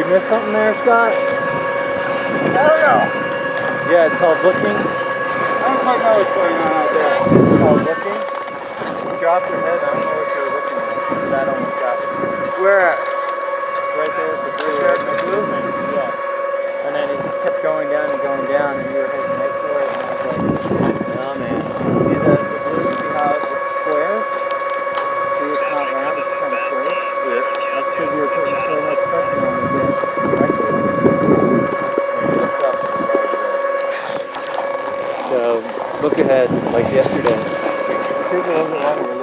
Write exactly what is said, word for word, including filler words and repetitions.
Miss something there, Scott? I don't know. Yeah, it's called looking. I don't quite know what's going on out there. It's called looking. Drop your head, I don't know what you're looking at. That almost got it. Where at? Right there at the blue. Right there? The blue? Yeah. And then it kept going down and going down, and you were heading right for it, and I was like, oh man. See the, the blue? See how it's square? See, it's not round, it's kind of square. Yeah. That's because you were putting so much pressure on it that right there. So, look ahead, like yesterday. Here's a little bit longer.